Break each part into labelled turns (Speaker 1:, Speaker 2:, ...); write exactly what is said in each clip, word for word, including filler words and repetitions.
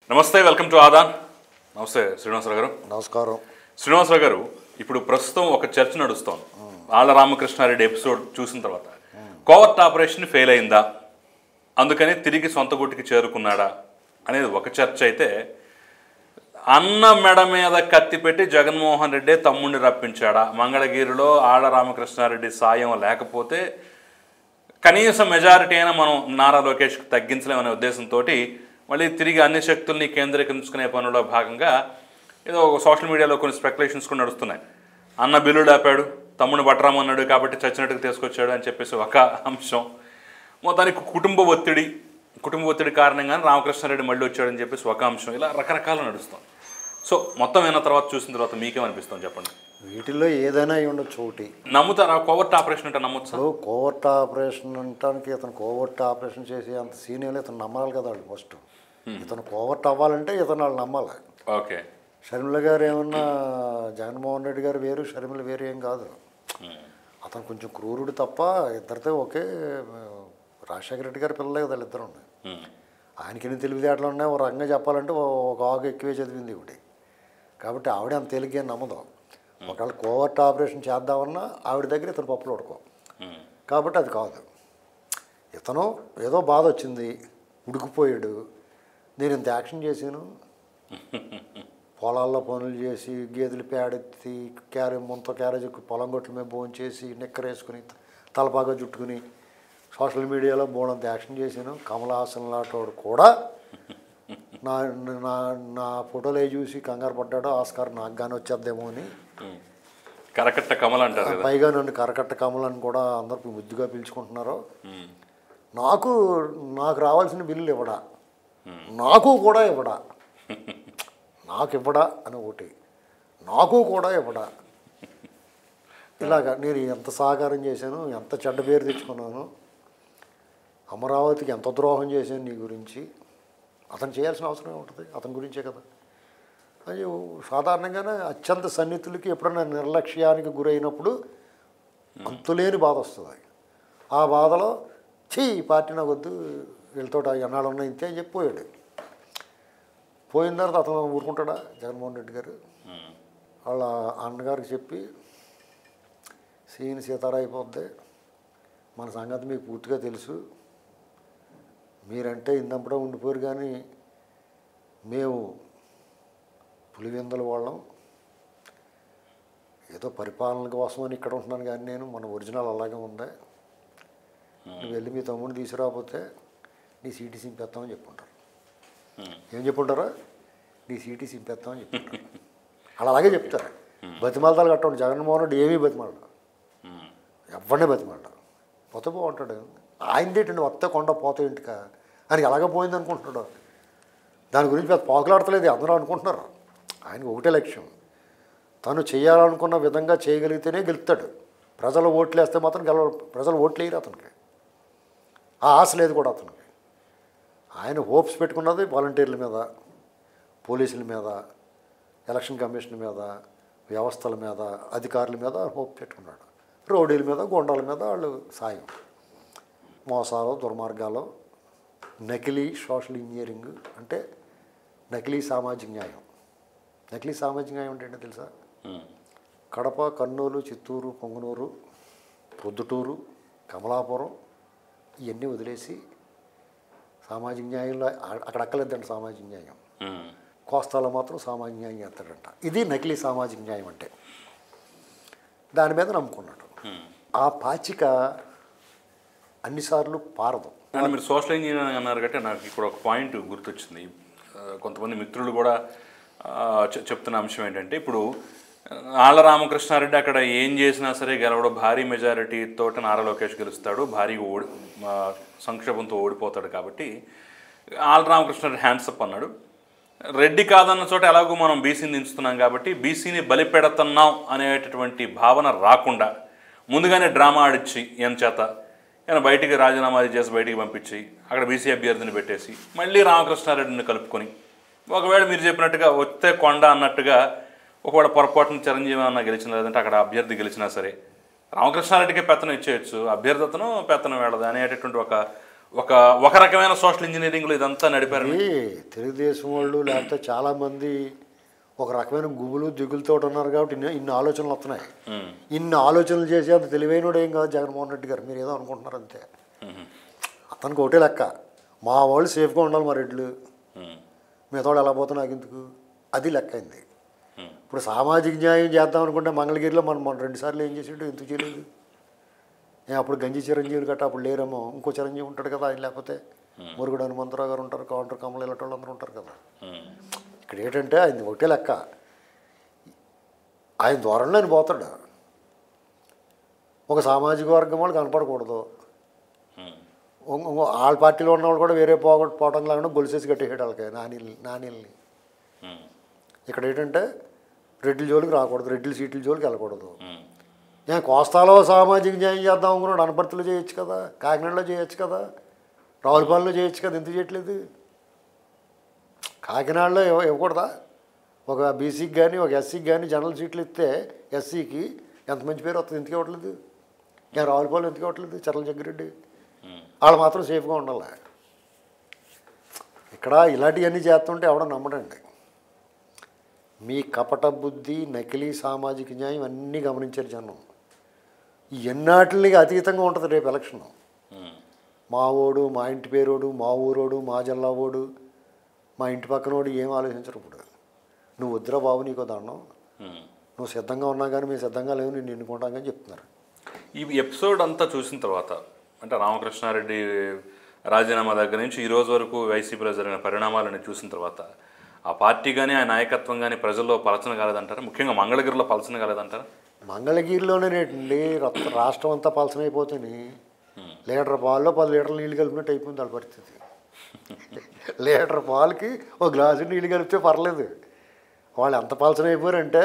Speaker 1: నమస్తే, welcome to Aadan. నమస్తే శ్రీనివాసరావు గారు.
Speaker 2: నమస్కారం.
Speaker 1: శ్రీనివాసరావు గారు, ఇప్పుడు ప్రస్తుతం ఒక చర్చ నడుస్తోంది. ఆళ్ల రామకృష్ణారెడ్డి ఎపిసోడ్ చూసిన తర్వాత కోవర్ట్ ఆపరేషన్ ఫెయిల్ అయిందా, అందుకని తిరిగి సొంత గుట్టుకి చేరుకున్నాడా అనేది ఒక చర్చ అయితే, అన్న మెడ మీద కత్తి పెట్టి జగన్మోహన్ రెడ్డి తమ్ముడిని రప్పించాడా, మంగళగిరిలో ఆళ్ల రామకృష్ణారెడ్డి సాయం లేకపోతే కనీసం మెజారిటీ అయినా మనం నారా లోకేష్కి తగ్గించలేమనే ఉద్దేశంతో మళ్ళీ తిరిగి అన్ని శక్తుల్ని కేంద్రీకరించుకునే పనిలో భాగంగా ఏదో ఒక సోషల్ మీడియాలో కొన్ని స్పెక్యులేషన్స్ కూడా నడుస్తున్నాయి. అన్న బిల్లుడు ఆపాడు, తమ్ముడు బట్రామన్నాడు కాబట్టి చచ్చినట్టుగా తీసుకొచ్చాడు అని చెప్పేసి ఒక అంశం. మొత్తానికి కుటుంబ ఒత్తిడి కుటుంబ ఒత్తిడి కారణంగానే రామకృష్ణారెడ్డి మళ్ళీ వచ్చాడని చెప్పేసి ఒక అంశం. ఇలా రకరకాలు నడుస్తాం. సో మొత్తం అయిన తర్వాత చూసిన తర్వాత మీకేమనిపిస్తుంది చెప్పండి?
Speaker 2: వీటిల్లో ఏదైనా అయి ఉండొచ్చు. ఒకటి
Speaker 1: నమ్ముతారా కోవర్ట్ ఆపరేషన్ అంటే? నమ్మొచ్చు.
Speaker 2: కోవర్ట్ ఆపరేషన్ అంటానికి ఇతను కోవర్ట్ ఆపరేషన్ చేసి అంత సీనియర్లు ఇతను నమ్మాలి కదా వాళ్ళు. ఫస్ట్ ఇతను కోవర్ట్ అవ్వాలంటే ఇతను వాళ్ళు నమ్మాలి.
Speaker 1: ఓకే.
Speaker 2: షర్మిల గారు ఏమన్నా జగన్మోహన్ రెడ్డి గారు వేరు, షర్మిల వేరు ఏం కాదు. అతను కొంచెం క్రూరుడు తప్ప ఇద్దరితో ఒకే. రాజశేఖర రెడ్డి గారి పిల్లలే కదా ఇద్దరు ఉన్నాయి. ఆయనకి ఎన్ని తెలివితేటలు ఉన్నాయి. ఒక రకంగా చెప్పాలంటే ఒక ఆగు ఎక్కువే చదివింది ఒకటి. కాబట్టి ఆవిడ అంత తేలిగ్గా నమ్మదు. ఒకవేళ కోవర్ట్ ఆపరేషన్ చేద్దామన్నా ఆవిడ దగ్గర ఇతను పప్పులు ఉడకో. కాబట్టి అది కాదు. ఇతను ఏదో బాధ వచ్చింది, ఉడికిపోయాడు. నేను ఇంత యాక్షన్ చేశాను, పొలాల్లో పనులు చేసి గేదెలు పేడెత్తి క్యారే ముంత క్యారేజ్ పొలం గొట్ల మీద భోజనం చేసి నిక్కరేసుకుని తలపాగా చుట్టుకుని సోషల్ మీడియాలో బోడంత యాక్షన్ చేశాను. కమల్ హాసన్ లాంటి కూడా నా నా నా ఫోటోలు చూసి కంగారు పడ్డాడో ఆస్కార్ నాకు కానీ వచ్చేద్దేమో అని.
Speaker 1: కరకట్ట కమల్ అంటారు.
Speaker 2: పైగా నన్ను కరకట్ట కమల్ అని కూడా అందరికి ముద్దుగా పిలుచుకుంటున్నారు. నాకు నాకు రావాల్సిన బిల్లులు ఇవ్వడా, నాకు కూడా ఇవ్వడా, నాకు ఇవ్వడా అని ఒకటి, నాకు కూడా ఇవ్వడా. ఇలాగా నేను ఎంత సహకారం చేశాను, ఎంత చెడ్డ పేరు తెచ్చుకున్నాను, అమరావతికి ఎంత ద్రోహం చేశాను నీ గురించి. అతను చేయాల్సిన అవసరం ఉంటుంది, అతని గురించే కదా. అది సాధారణంగానే అత్యంత సన్నిహితులకి ఎప్పుడైనా నిర్లక్ష్యానికి గురైనప్పుడు అంతులేని బాధ వస్తుంది. ఆ బాధలో ఛీ ఈ పార్టీ నాకు వద్దు, వీళ్ళతో ఎన్నాళ్ళు ఉన్నాయి ఇంతే అని చెప్పిపోయాడు. పోయిన తర్వాత అతను ఊరుకుంటాడా జగన్మోహన్ రెడ్డి గారు? వాళ్ళ అన్నగారికి చెప్పి సీని సీతారా అయిపోద్ది, మన సంగతి మీకు పూర్తిగా తెలుసు, మీరంటే ఇందంపడే ఉండిపోయారు కానీ మేము పులివెందుల వాళ్ళం, ఏదో పరిపాలన కోసమని ఇక్కడ ఉంటున్నాను కానీ నేను మన ఒరిజినల్ అలాగే ఉంది, నువ్వు వెళ్ళి మీ తమ్ముడిని తీసుకురాకపోతే నీ సీటీ సింపేస్తామని చెప్పుకుంటారు. ఏం చెప్పుంటారా? నీ సీటీ సింపేస్తామని చెప్పుకుంటారు. అలా అలాగే చెప్తారు. బతిమాలతాలు కట్టండి. జగన్మోహన్ రెడ్డి ఏమీ బతిమాలడు, ఎవరినే బతిమాలడు. పోతే బాగుంటాడు. ఆయనదేంటండి వస్తే కొండ పోతే ఇంటిక అని ఎలాగ పోయింది అనుకుంటున్నాడు. దాని గురించి పెద్ద పాకులాడతలేదు అందరూ అనుకుంటున్నారు. ఆయనకు ఒకటే లక్ష్యం, తను చేయాలనుకున్న విధంగా చేయగలిగితేనే గెలుస్తాడు. ప్రజలు ఓట్లు వేస్తే మాత్రం గెలవ ప్రజలు ఓట్లు వేయరు అతనికి. ఆ ఆశ లేదు కూడా అతనికి. ఆయన హోప్స్ పెట్టుకున్నది వాలంటీర్ల మీద, పోలీసుల మీద, ఎలక్షన్ కమిషన్ మీద, వ్యవస్థల మీద, అధికారుల మీద హోప్ పెట్టుకున్నాడు. రౌడీల మీద, గోండాల మీద వాళ్ళు సాయం, మోసాలు, దుర్మార్గాలు, నకిలీ సోషల్ ఇంజనీరింగ్ అంటే నకిలీ సామాజిక న్యాయం. నకిలీ సామాజిక న్యాయం అంటే ఏంటో తెలుసా? కడప, కర్నూలు, చిత్తూరు, పొంగనూరు, పొద్దుటూరు, కమలాపురం ఇవన్నీ వదిలేసి సామాజిక న్యాయంలో అక్కడ అక్కలేదంట సామాజిక న్యాయం. కోస్తాలో మాత్రం సామాజిక న్యాయం చేస్తాడంట. ఇది నకిలీ సామాజిక న్యాయం అంటే. దాని మీద నమ్ముకున్నాడు. ఆ పాచిక అన్నిసార్లు పారదు.
Speaker 1: అంటే మీరు సోషల్ ఇంజనీరింగ్ అన్నారు కాబట్టి నాకు ఇక్కడ ఒక పాయింట్ గుర్తొచ్చింది. కొంతమంది మిత్రులు కూడా చెప్తున్న అంశం ఏంటంటే, ఇప్పుడు ఆళ్ల రామకృష్ణారెడ్డి అక్కడ ఏం చేసినా సరే గెలవడం, భారీ మెజారిటీతో నారా లోకేష్ గెలుస్తాడు, భారీగా ఓడి సంక్షేపంతో ఓడిపోతాడు కాబట్టి ఆళ్ల రామకృష్ణారెడ్డి హ్యాండ్సప్ అన్నాడు. రెడ్డి కాదన్న చోట ఎలాగో మనం బీసీని దించుతున్నాం కాబట్టి బీసీని బలిపెడుతున్నాం అనేటటువంటి భావన రాకుండా ముందుగానే డ్రామా ఆడిచ్చి ఈయన చేత ఈయన బయటికి రాజీనామా చేసి బయటికి పంపించి అక్కడ బీసీ అభ్యర్థిని పెట్టేసి మళ్ళీ రామకృష్ణారెడ్డిని కలుపుకొని, ఒకవేళ మీరు చెప్పినట్టుగా వస్తే కొండ అన్నట్టుగా ఒకవేళ పొరపాటున చిరంజీవి అన్న గెలిచిన, లేదంటే అక్కడ అభ్యర్థి గెలిచినా సరే రామకృష్ణారెడ్డికే పెత్తనం ఇచ్చేయచ్చు, అభ్యర్థతను పెత్తనం వెళ్ళదు అనేటటువంటి ఒక ఒక ఒక రకమైన సోషల్ ఇంజనీరింగ్లో ఇదంతా నడిపారు.
Speaker 2: ఇది తెలుగుదేశం వాళ్ళు లేకపోతే చాలామంది ఒక రకమైన గుబులు దిగులతో ఉన్నారు కాబట్టి ఇన్ని ఇన్ని ఆలోచనలు వస్తున్నాయి. ఇన్ని ఆలోచనలు చేసి అంత తెలివైనడు ఏం కాదు జగన్మోహన్ రెడ్డి గారు. మీరు ఏదో అనుకుంటున్నారు అంతే. అతనికి ఒకటే లెక్క, మా వాళ్ళు సేఫ్గా ఉండాలి, మా రెడ్లు మిగతా వాళ్ళు ఎలా పోతే నాకు ఎందుకు, అది లెక్క అయింది. ఇప్పుడు సామాజిక న్యాయం చేద్దాం అనుకుంటే మంగళగిరిలో మనం మన రెండుసార్లు ఏం చేసాడు, ఎందుకు చేయలేదు? నేను అప్పుడు గంజి చిరంజీవి గట్ట అప్పుడు లేరేమో, ఇంకో చిరంజీవి ఉంటాడు కదా ఆయన, లేకపోతే మురుగుడు హనుమంతరావు గారు ఉంటారు, కౌంటర్ కమల ఇలాంటి వాళ్ళు అందరూ ఉంటారు కదా. ఇక్కడ ఏంటంటే ఆయన ఒకటే లెక్క, ఆయన ద్వారంలో ఆయన పోతాడు. ఒక సామాజిక వర్గం వాళ్ళు కనపడకూడదు, వాళ్ళ పార్టీలో ఉన్నవాళ్ళు కూడా వేరే పోగొ పోవటం లాగా గొలుసేసి కట్టేసాడు వాళ్ళకి నానీళ్ళని నానీళ్ళని. ఇక్కడ ఏంటంటే రెడ్ల జోలికి రాకూడదు, రెడ్ల సీట్ల జోలికి వెళ్ళకూడదు. నేను కోస్తాలో సామాజిక న్యాయం చేద్దాం అనుకున్నాడు, అనపర్తిలో చేయొచ్చు కదా, కాకినాడలో చేయొచ్చు కదా, రావులపాలెంలో చేయొచ్చు కదా, ఎందుకు చేయట్లేదు? కాకినాడలో ఇవ్వ ఇవ్వకూడదా? ఒక బీసీకి కానీ ఒక ఎస్సీకి కానీ జనరల్ సీట్లు ఇస్తే ఎస్సీకి ఎంత మంచి పేరు వస్తుంది, ఎందుకు ఇవ్వట్లేదు? నేను రావులపాలెం ఎందుకు ఇవ్వట్లేదు? చర్ల జగ్గిరెడ్డి వాళ్ళు మాత్రం సేఫ్గా ఉండాలి. ఇక్కడ ఇలాంటివన్నీ చేస్తుంటే ఎవడో నమ్మడండి. మీ కపట బుద్ధి, నకిలీ సామాజిక న్యాయం అన్నీ గమనించారు జనం. ఎన్నాటికి అతీతంగా ఉంటుంది రేపు ఎలక్షన్. మా ఓడు, మా ఇంటి పేరోడు, మా ఊరోడు, మా జిల్లా ఓడు, మా ఇంటి పక్కనోడు ఏం ఆలోచించరు. ఇప్పుడు నువ్వు వద్దురా బాబు నీకో దండం, నువ్వు సిద్ధంగా ఉన్నా కానీ మేము సిద్ధంగా లేవు, నేను ఎన్నుకుంటాం కానీ చెప్తున్నారు.
Speaker 1: ఈ ఎపిసోడ్ అంతా చూసిన తర్వాత అంటే రామకృష్ణారెడ్డి రాజీనామా దగ్గర నుంచి ఈ రోజు వరకు వైసీపీలో జరిగిన పరిణామాలను చూసిన తర్వాత ఆ పార్టీ కానీ ఆ నాయకత్వం కానీ ప్రజల్లో పలచన కాలేదంటారా? ముఖ్యంగా మంగళగిరిలో పలచన కాలేదంటారా?
Speaker 2: మంగళగిరిలోనేటండి రాష్ట్రం అంతా పలచనైపోతుంది. లీటర్ పాల్లో పది లీటర్లు నీళ్ళు కలిపినట్టు అయిపోయింది వాళ్ళ పరిస్థితి. లీటర్ పాలకి ఒక గ్లాసు నీళ్ళు కలిపితే పర్లేదు, వాళ్ళు ఎంత పలచనైపోయారంటే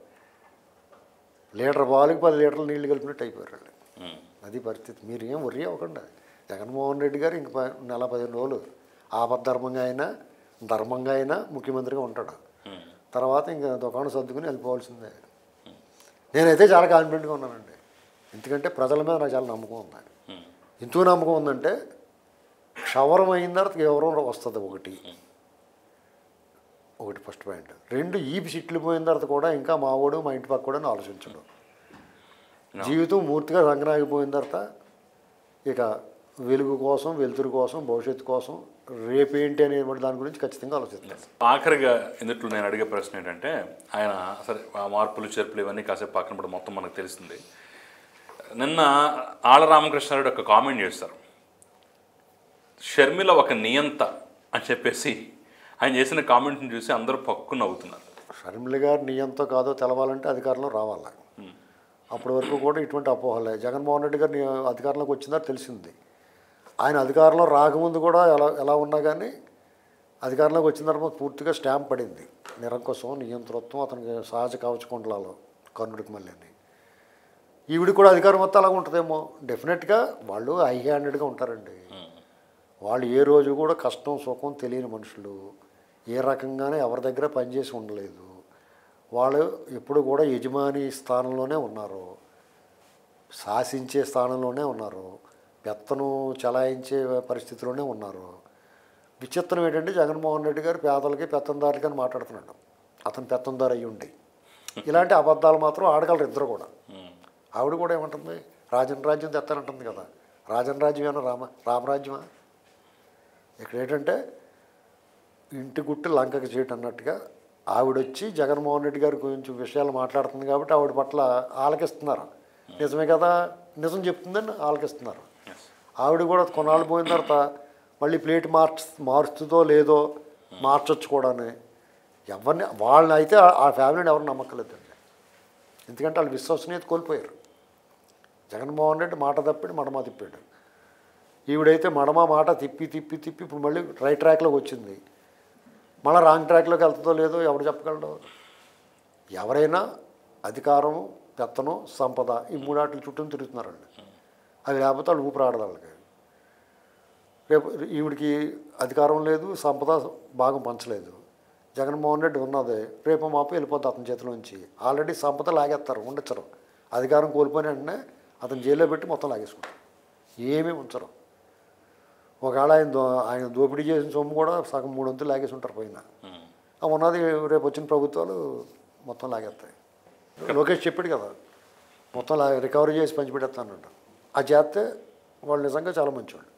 Speaker 2: లీటర్ పాలకి పది లీటర్లు నీళ్ళు కలిపినట్టు అయిపోయారు వాళ్ళు. అది పరిస్థితి. మీరు ఏం వర్రీ అవ్వకుండా, జగన్మోహన్ రెడ్డి గారు ఇంక నెల పదిహేను రోజులు ఆపద్ధర్మంగా అయినా ధర్మంగా అయినా ముఖ్యమంత్రిగా ఉంటాడు. తర్వాత ఇంకా దుకాణం సర్దుకుని వెళ్ళిపోవాల్సిందే. నేనైతే చాలా కాన్ఫిడెంట్గా ఉన్నానండి, ఎందుకంటే ప్రజల మీద నాకు చాలా నమ్మకం ఉంది. ఎందుకు నమ్మకం ఉందంటే క్షవరం అయిన తర్వాత ఎవరో వస్తుంది ఒకటి ఒకటి ఫస్ట్ పాయింట్. రెండు ఈపి సిట్లు పోయిన తర్వాత కూడా ఇంకా మా వాడు మా ఇంటి పక్క కూడా ఆలోచించడం. జీవితం పూర్తిగా రంగనాగిపోయిన తర్వాత ఇక వెలుగు కోసం, వెలుతురు కోసం, భవిష్యత్తు కోసం రేపేంటి అనే దాని గురించి ఖచ్చితంగా ఆలోచిస్తాను.
Speaker 1: ఆఖరిగా ఇందుట్లో నేను అడిగే ప్రశ్న ఏంటంటే, ఆయన సరే ఆ మార్పులు చేర్పులు ఇవన్నీ కాసేపు పక్కన పడి మొత్తం మనకు తెలిసింది. నిన్న ఆళ్ళ రామకృష్ణారెడ్డి ఒక కామెంట్ చేస్తారు, షర్మిల ఒక నియంత అని చెప్పేసి ఆయన చేసిన కామెంట్ని చూసి అందరూ పక్కు నవ్వుతున్నారు.
Speaker 2: షర్మిల గారు నియంతో కాదో తెలవాలంటే అధికారంలో రావాలి. అప్పటి వరకు కూడా ఇటువంటి అపోహలే. జగన్మోహన్ రెడ్డి గారు అధికారంలోకి వచ్చిందా తెలిసింది. ఆయన అధికారంలో రాకముందు కూడా ఎలా ఎలా ఉన్నా కానీ అధికారంలోకి వచ్చిన తర్వాత పూర్తిగా స్టాంప్ పడింది. నిరంకుశం, నియంతృత్వం, అతనికి సహజ కవచకుండలాలు కర్ణుడికి మళ్ళీ అని. ఈవిడికి కూడా అధికారం మొత్తం అలాగ ఉంటుందేమో. డెఫినెట్గా వాళ్ళు హై హ్యాండెడ్గా ఉంటారండి. వాళ్ళు ఏ రోజు కూడా కష్టం సుఖం తెలియని మనుషులు, ఏ రకంగానే ఎవరి దగ్గర పనిచేసి ఉండలేదు. వాళ్ళు ఎప్పుడు కూడా యజమాని స్థానంలోనే ఉన్నారు, శాసించే స్థానంలోనే ఉన్నారు, పెత్తనం చలాయించే పరిస్థితిలోనే ఉన్నారు. విచిత్రం ఏంటంటే జగన్మోహన్ రెడ్డి గారు పేదలకి పెత్తందారులకి అని మాట్లాడుతున్నాడు. అతను పెత్తందారు అయ్యి ఉండి ఇలాంటి అబద్ధాలు మాత్రం ఆడగలరు ఇద్దరు కూడా. ఆవిడ కూడా ఏమంటుంది, రాజన్ రాజ్యం తెస్తానంటుంది కదా. రాజన్ రాజ్యం ఏమన్నా రామ రామరాజ్యమా? ఇక్కడ ఏంటంటే ఇంటి గుట్టు లంకకి చేయటం అన్నట్టుగా ఆవిడొచ్చి జగన్మోహన్ రెడ్డి గారి గురించి విషయాలు మాట్లాడుతుంది కాబట్టి ఆవిడ పట్ల ఆలకిస్తున్నారు. నిజమే కదా, నిజం చెప్తుందని ఆలకిస్తున్నారు. ఆవిడ కూడా కొన్నాళ్ళు పోయిన తర్వాత మళ్ళీ ప్లేట్ మార్చ్ మారుస్తుందో లేదో మార్చొచ్చు కూడా. ఎవరిని వాళ్ళని అయితే ఆ ఫ్యామిలీని ఎవరిని నమ్మకలేదండి, ఎందుకంటే వాళ్ళు విశ్వసనీయత కోల్పోయారు. జగన్మోహన్ రెడ్డి మాట తప్పాడు, మడమ తిప్పాడు. ఈవిడైతే మడమ మాట తిప్పి తిప్పి తిప్పి ఇప్పుడు మళ్ళీ రైట్ ట్రాక్లోకి వచ్చింది. మళ్ళీ రాంగ్ ట్రాక్లోకి వెళ్తుందో లేదో ఎవడు చెప్పగలడు. ఎవరైనా అధికారం, పెత్తనం, సంపద ఈ మూడాట్ల చుట్టూ తిరుగుతున్నారండి. అవి లేకపోతే వాళ్ళు ఊపిరాడదు వాళ్ళకి. రేపు ఈవిడికి అధికారం లేదు, సంపద భాగం పంచలేదు. జగన్మోహన్ రెడ్డి ఉన్నది రేపు మాపు వెళ్ళిపోద్ది అతని చేతిలోంచి. ఆల్రెడీ సంపద లాగేస్తారు, ఉండొచ్చరు. అధికారం కోల్పోయిన వెంటనే అతను జైల్లో పెట్టి మొత్తం లాగేసుకుంటారు, ఏమీ ఉంచరు. ఒకవేళ ఆయన దో ఆయన దోపిడీ చేసిన సొమ్ము కూడా సగం మూడు వంతులు లాగేసి ఉంటారు పైన. ఆ ఉన్నది రేపు వచ్చిన ప్రభుత్వాలు మొత్తం లాగేస్తాయి. లోకేష్ చెప్పాడు కదా, మొత్తం లా రికవరీ చేసి పంచిపెడతానంట. అది చేస్తే వాళ్ళు నిజంగా చాలా మంచివాళ్ళు.